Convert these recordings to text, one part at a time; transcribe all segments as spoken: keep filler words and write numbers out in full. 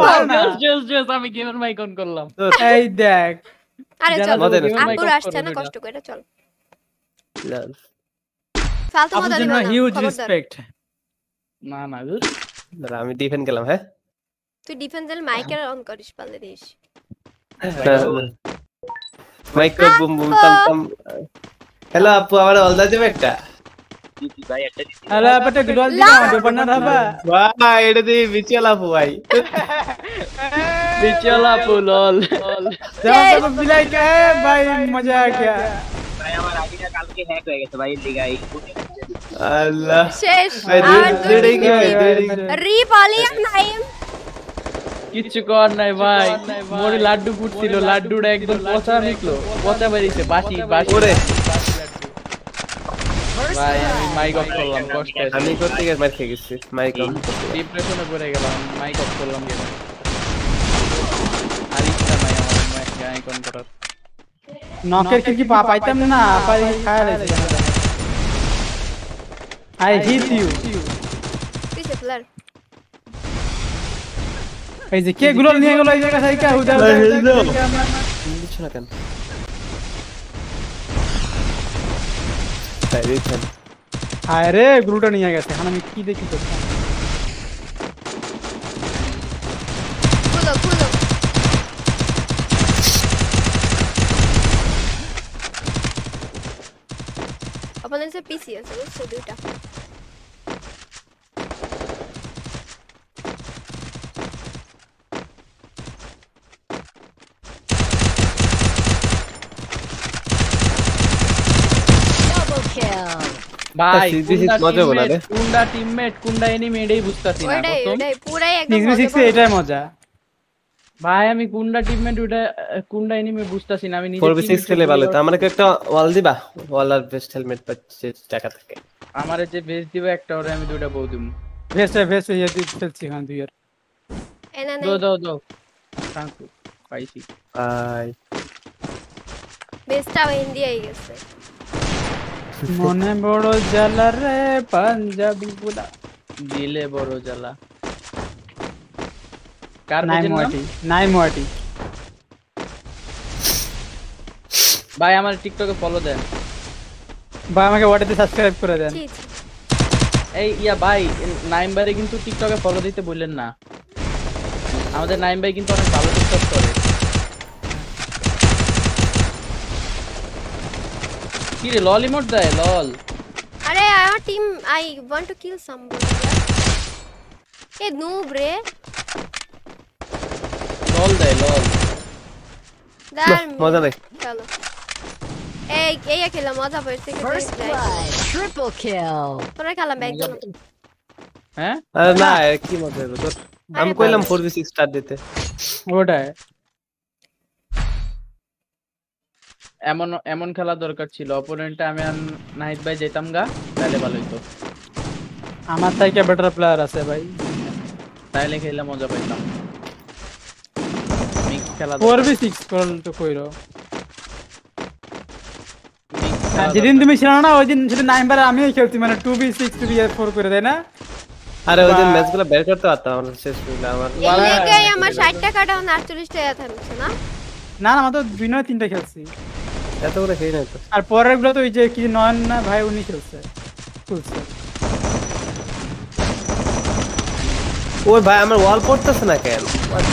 জোস জোস আমি গেমের মাইক অন করলাম এই দেখ আরে চল আপুর আসছে না কষ্ট করে চল ফালতু মজা দিও না হিউজ রেসপেক্ট না না দূর দাঁড়া আমি ডিফেন্ড গেলাম হ্যাঁ তুই ডিফেন্সের মাইকের অন করিস পারলে দিস মাইক বুম বুম টাম টাম হ্যালো আপু আমার অলদা দেবে একটা ভাই একটা হ্যালো আপটা গ্লোয়াল দিনা ডোপনা রাবা বাহ এটা দি বিচলা আপু ভাই বিচলা আপু লল जब तक मिलाई के भाई मजा आ गया ভাই আমার আইডিটা কালকে হ্যাক হয়ে গেছে ভাই লিগাই আল্লাহ শেষ ভাই দুই কি ভাই রি পালিয়া নাইম কিছু কর নাই ভাই মোরে লাড্ডু ফুটছিল লাড্ডুটা একদম পচা নিকলো পচা বেরিয়েছে বাসি বাসি ওরে ভাই আমি মাইক অফ করলাম কষ্ট আমি করতে গিয়ে মার খেয়ে গেছি মাইক অফ ডিপ্রেশনে পড়ে গেলাম মাইক অফ করলাম গেলাম আর ইচ্ছা নাই আমার মাইক আইকন করার নকের কি পা পাইতাম না পাই খায় রে আই হিট ইউ কিসে প্লেয়ার এই যে কে গুলো নিয়ে গেল এই জায়গা থেকে হুদা কিছু না কেন তাই দেখেন আরে গ্রুটা নিয়ে গেছে এখন আমি কি দেখি তো খুলো খুলো আপনাদের সে পিসি আছে বুঝছো দুইটা ভাই কুন্ডা টিমমেট কুন্ডা এনিমি এটাই বুঝতাছি না ওইটাই ওইটাই পুরাই একদম সিক্স সিক্স এটাই মজা ভাই আমি কুন্ডা টিমমেট ওটা কুন্ডা এনিমি বুঝতাছি না আমি নিজে ফোর বি সিক্স খেলে ভালো তো আমাকে একটা ওয়াল দিবা ওয়াল আর বেস্ট হেলমেট পাচ্ছে টাকা থেকে আমারে যে বেস দিবে একটা ওরে আমি দুইটা বউ দিমু ভেস্ট ভেস্ট ইয়ে দি খেলছি খান দুই ইয়ার এনা দো নাই দো দো থ্যাংক ইউ পাইছি আই বেস্টটা ইন্ডিয়াই গেছে মনে বড় জ্বালা রে পাঞ্জাবি বুলা দিলে বড় জ্বালা কার নাই মোয়াটি নাই মোয়াটি ভাই আমার টিকটকে ফলো দেন ভাই আমাকে ওয়াটাতে সাবস্ক্রাইব করে দেন জি জি এই ইয়া ভাই নাইম ভাইরে কিন্তু টিকটকে ফলো দিতে বললেন না আমাদের নাইম ভাই কিন্তু অনেক ভালো টিকটক করে কি রে লল ইমোট দেয় লল আরে আমার team I want to kill somebody a noob রে লল দেয় লল দার মজা নাই চলো এই এই খেলা মজা পাইছে কি ট্রিপল কিল তোরা খেলা ব্যাক দাও হ্যাঁ আরে না কি মজা হলো তোর আমি কইলাম ফোর বি সিক্স স্টার্ট দিতে ওটাই এমন এমন খেলা দরকার ছিল অপোনেন্টে আমি আর নাহিদ ভাই যেতাম গা তাহলে ভালো হইতো আমার থেকে বেটার প্লেয়ার আছে ভাই তাইলে খেলে মজা পাইতাম মিক্স খেলা ফোর বি সিক্স করল তো কইরো যেদিন তুমি ছিল না ওই দিন সেদিন নাইম্বার আমিও খেলছি মানে two B six two B four করে দেয় না আরে ওই দিন ম্যাচগুলো বের করতে পারতাম আমরা শেষ করলে আমার এই লেগে আমার ষাট টাকাটা আটচল্লিশ টাকা থাকছে না না না মাত্র দুই নয় তিনটা খেলছি এত করে খেয়ে নাই তো আর পরের গুলো তো ওই যে কি নয়ন না ভাই উনি খেলছে খুলছে ওই ভাই আমার ওয়াল পড়তেছে না কেন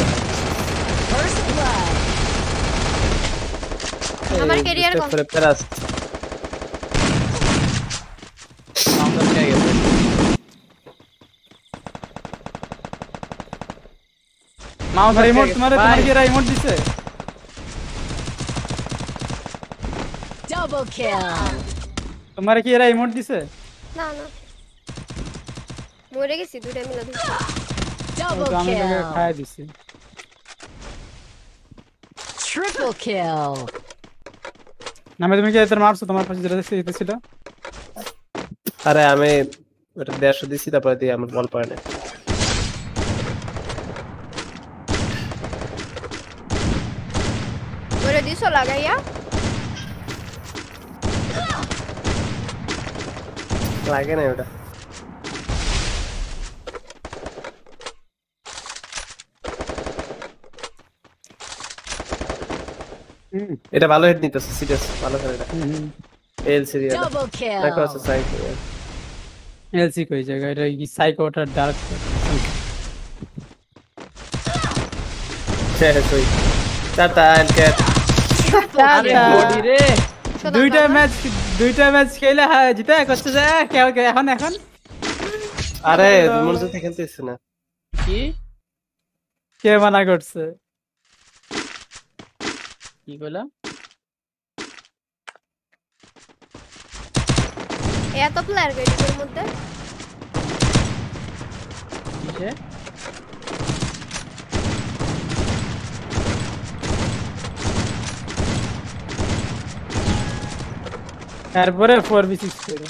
আমার ক্যারিয়ার কম করে প্যারাস আমাদের কে গেছে মাউস রিমোট তোমারে তোমার কি রিমোট দিছে ডাবল কিল তোমার কি এরা ইমোট দিছে না না মরে গেছি দুইটা মিলে দিছি ডাবল আমি কিল তোকে খাই দিছি ট্রিপল কিল নামে তুমি কি এর মারছো তোমার পাশে যেটা দেখছি এটা ছিল আরে আমি ওটা দেড়শো দিছি তারপরে দিয়ে আমার বল পড়ে না মরে দিছো লাগাইয়া লাগে না ওটা এটা ভালো হেড নিতেছে সিরিয়াস ভালো খেলে এটা এল সিরিয়াস Double দেখো আছে kill. সাইকো এলসি কই জায়গা এটা কি সাইকোটার ডার্ক শেষ হই টাটা এন্ড ক্যাট আরে বডি রে শোনো দুইটা বাবা। ম্যাচ দুইটা ম্যাচ খেলে হ্যাঁ জিতে করছে যে কে কে এখন এখন আরে মনোযোগ থেকে খেলতেছ না কি কে মানা করছে কি কইলা এত প্লেয়ার গেটের মধ্যে কিসে তারপরে ফোর বি সিক্স করে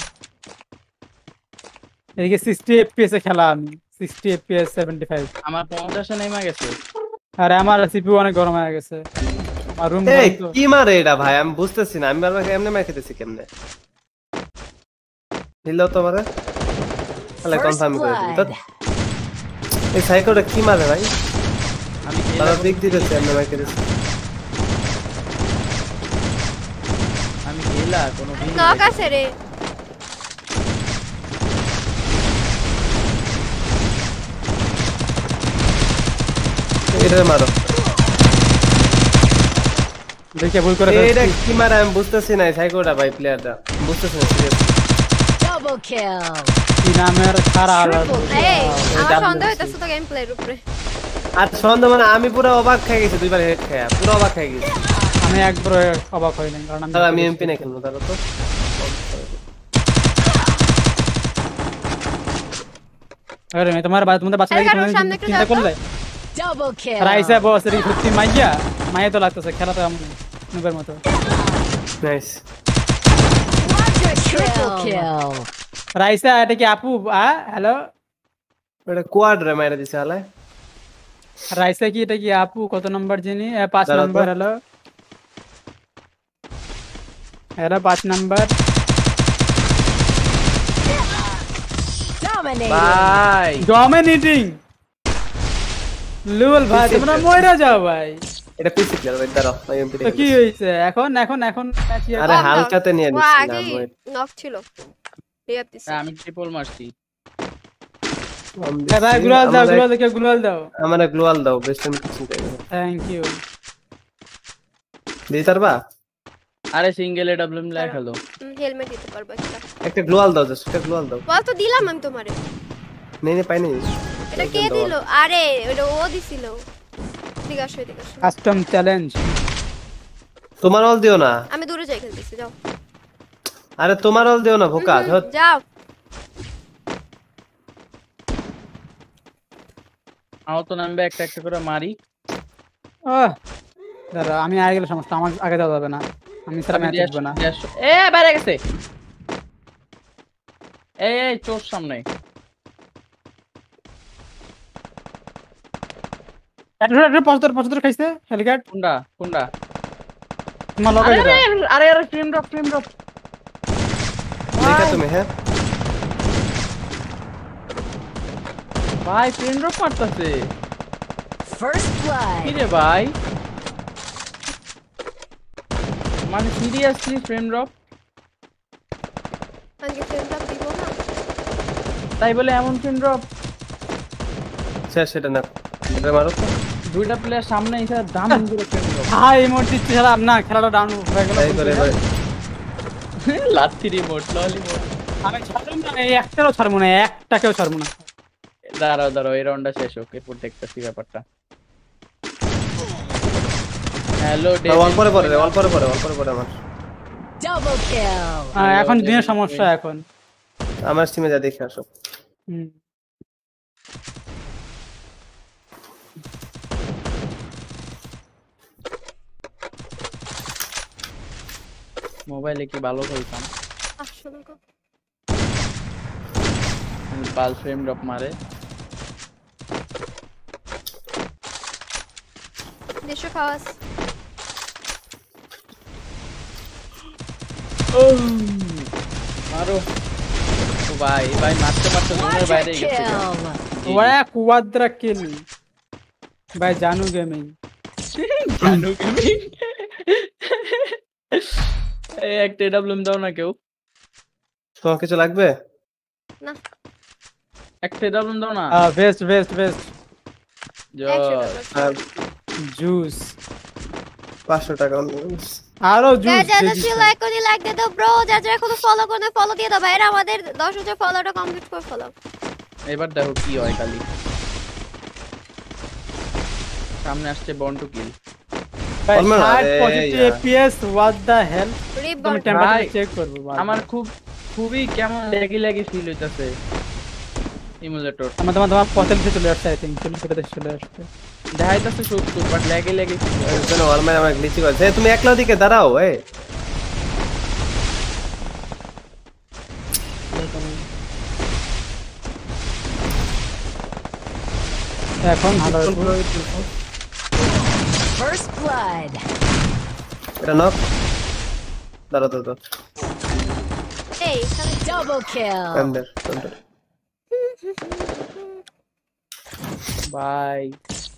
এদিকে সিক্সটি এফপিএস এ খেলা আমি সিক্সটি এফপিএস সেভেন্টি ফাইভ আমার পঞ্চাশ এ নেমে গেছে আর আমার সিপিইউ অনেক গরম হয়ে গেছে আর রুম এই কি মারে এটা ভাই আমি বুঝতেছি না আমি বারবার এমনি মার খেতেছি কেমনে হিলো তো মারে তাহলে First কনফার্ম করে দিই তো blood. এই সাইকোটা কি মারে ভাই আমি তারা গেলা দিক দিতেছে এমনি মার খেতেছি আমি গেলা কোনো ভিড় নক আছে রে এটা মারো দেখে ভুল করে এটা কি মারে আমি বুঝতেছি না সাইকোটা ভাই প্লেয়ারটা বুঝতেছি না সিরিয়াস Double kill. কি নামের খারা Triple এই kill. আমার সন্দেহ হইতাছে তো গেম প্লের উপরে আর সন্দেহ মানে আমি পুরো অবাক খেয়ে গেছি দুইবার হেড খেয়া পুরো অবাক খেয়ে গেছি আমি একবার অবাক হই নাই কারণ তাহলে আমি এমপি না খেলবো তাহলে তো আরে আমি তোমার বাদ তোমাদের বাচ্চা আরে লাগি কারণ সামনে একটু চিন্তা যাও তো। করলে Double kill. রাইসা বস রে সত্যি মাইয়া মাইয়া তো লাগতেছে খেলা তো আমি নুবের মতো nice Quadra triple kill. Raisa এটা কি আপু আ হ্যালো এটা কোয়াড রে মাইরা দিছে হালায় রাইসা কি এটা কি আপু কত নাম্বার জানি এ, পাঁচ দাঁড়াও তো। নাম্বার হ্যালো এরা পাঁচ নাম্বার Dominating. ভাই ডমিনেটিং লুল ভাই তোমরা মইরা যাও ভাই এটা পিসি প্লেয়ার ভাই দাঁড়াও ভাই এমপি তো কি হইছে এখন এখন এখন match ই- আরে কম knock। হালকাতে নিয়ে ও নিছিলাম আগে ওই নক ছিল রিয়াপ দিছে আমি ট্রিপল মারছি এ ভাই গ্লোয়াল দাও গ্লোয়াল দেখে গ্লোয়াল দাও আমারে গ্লোয়াল দাও বেস্ট টাইম কিছু চাই থ্যাংক ইউ দিই তারবা আরে সিঙ্গেল এডব্লিউএম লাই খেলো হেলমেট দিতে পারবা একটা একটা গ্লোয়াল দাও জাস্ট একটা গ্লোয়াল দাও বল তো দিলাম আমি তোমারে নেই নেই পাই নাই এটা কে দিল আরে ওটা ও দিছিল ঠিক আছে ঠিক আছে কাস্টম চ্যালেঞ্জ তোমার অল দিও না আমি দূরে যাই খেলতেছি যাও আরে তোমার অল দিও না ভোকা হুম, ধর যাও আমার তো নামবে একটা একটা করে মারি আহ দাঁড়া আমি আগে গেলে সমস্যা আমার আগে যাওয়া যাবে না আমি সারা আমি ম্যাচ দেড়শো- জিতবো না দেড়শো- এ বাইরে গেছে এই এই চোর সামনে একটা একটা পঁচাত্তর পঁচাত্তর খাইছে হেলিকাট কোনটা কোনটা তোমার লগে আরে যেটা আরে আরে আরে ফ্রেম ড্রপ ফ্রেম ড্রপ দেখা তুমি হ্যাঁ ভাই ফ্রেম ড্রপ মারতাছে First কি blood. রে ভাই মানে সিরিয়াসলি ফ্রেম ড্রপ আজকে ফ্রেন্ডটা দিব না তাই বলে এমন ফ্রেম ড্রপ শেষ সেটা না এটা মারো তো দুইটা প্লেয়ার সামনে এসে দাম করে ফ্রেম ড্রপ হাই ইমোট দিচ্ছে সারা না খেলাটা ডাউন হয়ে গেল তাই করে এবার লাথি রিমোট ললি মোট আমি ছাড়ব না এই একটারও ছাড়বো না একটাকেও ছাড়বো না দাঁড়াও দাঁড়াও এই রাউন্ডটা শেষ হোক এরপর দেখতেছি ব্যাপারটা হ্যালো অল পরে পরে অল পরে পরে অল পরে পরে আমার Double kill. হ্যাঁ, এখন দিনের সমস্যা এখন আমার স্টিমে যা দেখে আসো হুম। মোবাইলে কি ভালো খেলতাম আসলে গো পাল ফ্রেম ড্রপ মারে দেশো খাওয়াস মারো ও ভাই ভাই মারতে মারতে জোনের Quadra বাইরে গেছে kill. ওয়া কুয়াদ্রা কিল ভাই জানু গেমিং জানু গেমিং এই একটা এডব্লিউএম দাও না কেউ। তোমার কিছু লাগবে? না একটা এডব্লিউএম দাও না। বেস্ট বেস্ট বেস্ট একশো জয়। টাকা আর জুস পাঁচশো টাকা আরো জুস গাইস যারা ছিল লাইক করে লাইক দিয়ে দাও ব্রো, যারা যারা এখনো ফলো করে ফলো দিয়ে দাও ভাইরা, আমাদের দশ হাজার ফলোটা কমপ্লিট করে ফলো। এবার দেখো কি হয় খালি। সামনে আসছে bound to kill. FPS what the hell. রিব তুমি বল টেম্পারেচার চেক করবো ভাই। আমার খুব খুবই কেমন ল্যাগি ল্যাগি ফিল হইতাছে ইমুলেটর। আমার তোমার তোমার পঁয়তাল্লিশে চলে আসছে আই থিঙ্ক চল্লিশ চলে আসছে। দেখাইতাছে সত্তর বাট ল্যাগি ল্যাগি ফিল হয়। কেন অলমাই আমার গ্লিচি করছে। তুমি একলা দিকে দাঁড়াও এই এখন ভালো First blood. এটা নক দাঁড়াও দাঁড়াও এই এখানে Double kill. আন্ডার আন্ডার ভাই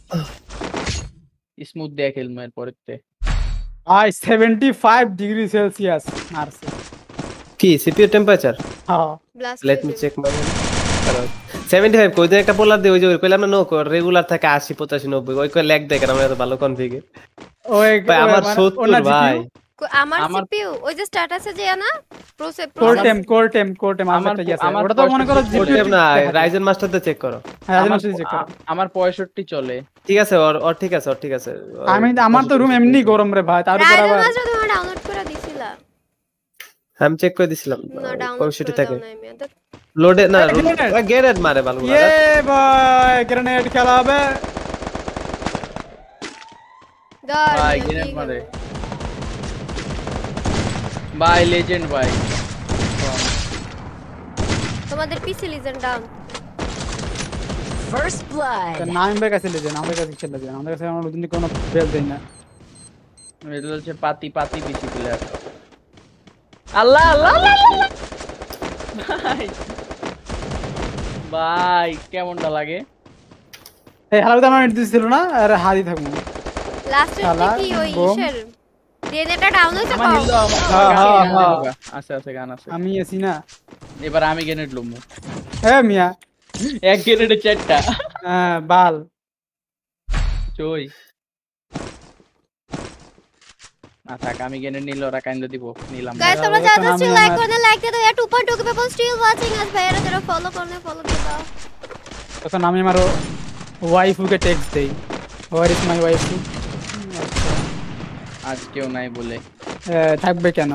স্মুথ দেয়া খেলবো এর পরেতে। I seventy five degree Celsius মারছে। কি সিপিইউ টেম্পারেচার? হ্যাঁ blast let me check my seventy five কই দিন একটা পোলার দিয়ে ওই যে কইলাম না নো রেগুলার থাকে আশি পঁচাশি নব্বই ওই কই ল্যাগ দেয় কারণ আমরা এত ভালো কনফিগে। ওই ভাই আমার সত্তর ভাই আমার আমার- সিপিইউ ওই যে স্ট্যাটাসে যে না process core temp core temp core temp আমার আমার- একটা আছে আমার ওটা তো মনে করো পঁয়ষট্টি জিপিইউ ওটা না রাইজেন মাস্টার দিয়ে চেক করো। হ্যাঁ আমার আমি চেক করব। আমার পঁয়ষট্টি চলে। ঠিক আছে ওর ওর ঠিক আছে ওর ঠিক আছে আমি আমার তো রুম এমনি গরম রে ভাই তার উপর রাইডার আবার মাস্টার তুমি ডাউনলোড করে দিছিলা? আমি চেক করে দিছিলাম না ডাউনলোড পঁয়ষট্টি করে থাকে দাও না আমি আদর লোডে না Grenade! গেরেট মারে ভালো ইয়ে ভাই গ্রেনেড খেলা হবে। দর ভাই গ্রেনেড মারে ভাই লেজেন্ড ভাই। তোমাদের PC legend down. First blood. নাম বের কাছে লেজেন আমাদের কাছে খেলা যায় আমাদের কাছে আমরা ওদিন কোনো বেল দেই না। এটা হচ্ছে পাতি পাতি পিসি প্লেয়ার। আল্লাহ আল্লাহ আল্লাহ, আল্লাহ। ভাই ভাই কেমনটা লাগে? এই হালাতে আমার নির্দেশ ছিল না আর হারি থাকবো। লাস্টের শালা, কি ওই বোম। ইশের গ্রেনেডটা ডাউন হইছে আমার পাও? হিল দাও, আমার হ্যাঁ, গান হ্যাঁ, আছে, হ্যাঁ। গান আছে আছে গান আছে। আমি এসি না এবার আমি গ্রেনেড লমু। এ মিয়া এক গ্রেনেডে চারটা হ্যাঁ, বাল চই না থাক, আমি গ্রেনেড নিলে ওরা কাইন্দ দিব নিলাম না। গাইস তোমরা এখন যারা আমি স্টিল লাইক আমার- করে লাইক দিয়ে দাও, yeah two point two K people still watching us, ভাইরা যারা ফলো করে ফলো দিয়ে দাও। তখন আমি আমার ওয়াইফকে টেক্সট দেই হোয়ার ইজ মাই ওয়াইফ আজ কেউ নাই বলে থাকবে কেন?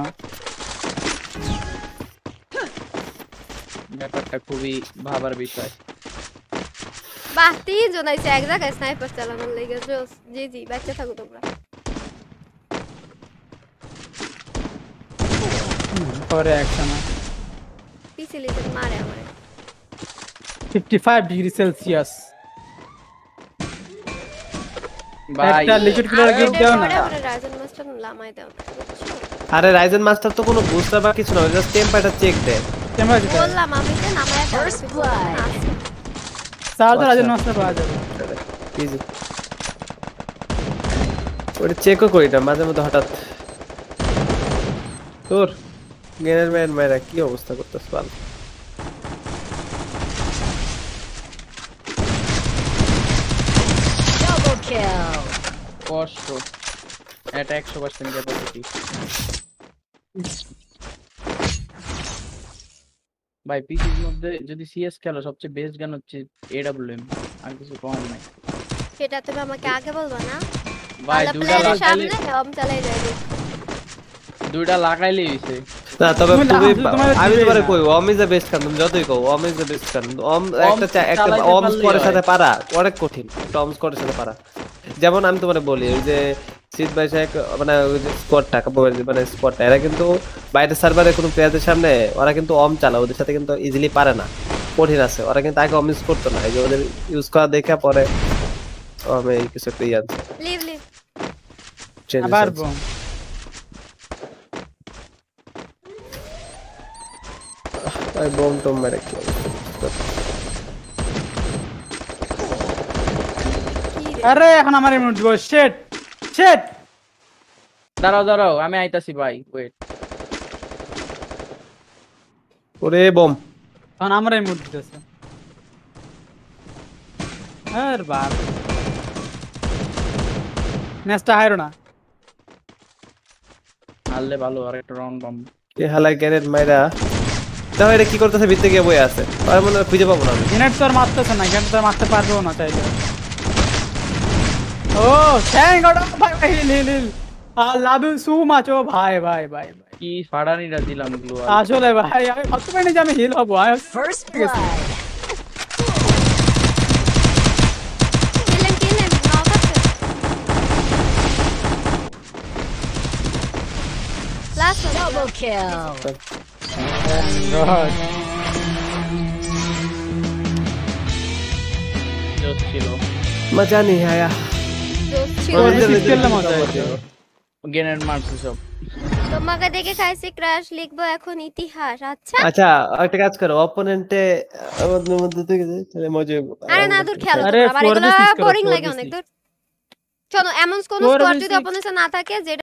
ব্যাপারটা খুবই ভাবার বিষয়। বাহ তিনজন আইছে এক জায়গায় স্নাইপার চালানোর লেগে। জোস জি জি বাচ্চা থাকো তোমরা। পরে অ্যাকশন পিসি লিজেন্ড মারে আমারে। ফিফটি ফাইভ ডিগ্রি সেলসিয়াস ভাই একটা লিকুইড কুলার গিফট দাও না। আমারে রাইজেন মাস্টার লামাই দাও না, বুঝছো? আরে রাইজেন মাস্টার তো কোনো বুস্টার বা কিছু না জাস্ট টেম্পারেচার চেক দেয়। কেমন আছে বললাম আমি যে নামায় দাও। First blood. স্যার তো রাজেন আচ্ছা। নষ্ট পাওয়া যাবে। ইজি ওটা চেকও করি না মাঝে মধ্যে হঠাৎ তোর গেনের ম্যান মেরা কি অবস্থা করতেছ বল। Double kill. কষ্ট এটা একশো পার্সেন্ট ক্যাপাসিটি। ভাই পিসির মধ্যে যদি সিএস খেলো সবচেয়ে বেস্ট গান হচ্ছে এডব্লিউএম, আর কিছু কম নাই সেটা তুমি আমাকে আগে বলবা না? ভাই। আলা দুইটা প্লেয়ারের লাগাইলে সামনে হম চালাই যাবে। দুইটা লাগাইলেই হইছে। না তবে তুমি তুমি না, তোমার আমি দিবেই তোমারে না। কই ওম ইজ দ্য বেস্ট গান তুমি যতই কও ওম ইজ দ্য বেস্ট গান। ওম একটা চা- একটা চালাইতে ওম পারলেই স্কোরের হয়। সাথে পারা অনেক কঠিন। একটা ওম স্কোরের সাথে পারা যেমন আমি তোমারে বলি ওই যে সিদ ভাই সাহেব মানে ওই যে স্কোয়াডটা কাপড় মানে স্কোয়াডটা এরা কিন্তু বাইরে সার্ভারে কোনো প্লেয়ারদের সামনে ওরা কিন্তু ওম চালায় ওদের সাথে কিন্তু ইজিলি পারে না, কঠিন আছে। ওরা কিন্তু আগে ওম ইউজ করতো না, এই যে ওদের ইউজ করা দেখে পরে আমি কিছু একটা ইয়াদ লিভ লিভ আবার বোম ওই বোম টোম মেরে কি অবস্থা। কি রে? আরে এখন আমার এমন দিব শিট শিট দাঁড়াও দাঁড়াও আমি আইতাছি ভাই ওয়েট ওরে বম কারণ আমরাই মুড দিতেছে আর বাপ ম্যাচটা হারো না মারলে ভালো আর একটা রাউন্ড বম এ হালাই গ্রেনেড মাইরা তাহলে এটা কি করতেছে ভিতরে গিয়ে বই আছে আর মনে হয় খুঁজে পাবো না আমি। গ্রেনেড তো আর মারতেছে না গ্রেনেড তো আর মারতে পারবেও না চাইলে ও থ্যাঙ্ক গড ভাই ভাই heal heal heal I love you so much ও ভাই ভাই ভাই ভাই কি ফাড়ানিটা দিলাম গ্লু আসলে ভাই আমি ভাবতে পারিনি যে আমি হিল হবো আমি First blood. Kill him, kill him. Knock আছে। Last one. Double kill. God. জোস ছিল মজা নেই আয়া জোস ছিল। ওর যে খেললাম মজা হয়েছে গ্রেনেড মারছে সব তোমাকে দেখে খাইছি ক্র্যাশ লিখবো এখন ইতিহাস আচ্ছা আচ্ছা একটা কাজ করো অপোনেন্টে আমাদের মধ্যে থেকে যায় তাহলে মজা হবে। আরে না দূর খেলো আরে তোমরা আবার four v এগুলো six করো, বোরিং four v লাগে six অনেক দূর চলো এমন কোন four v স্কোয়াড যদি six অপোনেন্টে না থাকে যেটা